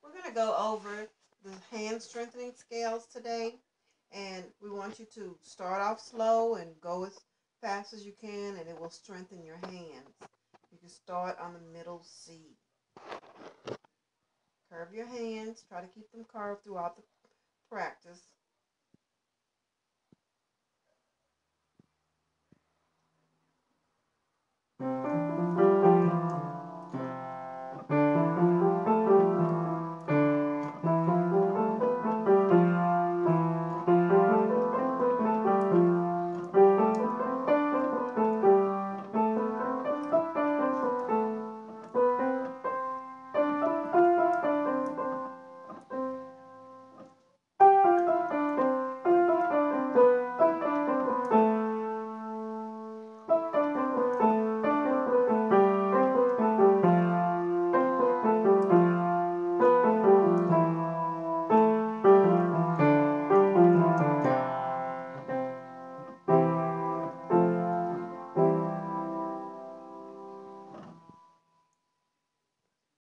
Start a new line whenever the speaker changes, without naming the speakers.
We're going to go over the hand strengthening scales today, and we want you to start off slow and go as fast as you can, and it will strengthen your hands. You can start on the middle C. Curve your hands. Try to keep them curved throughout the practice.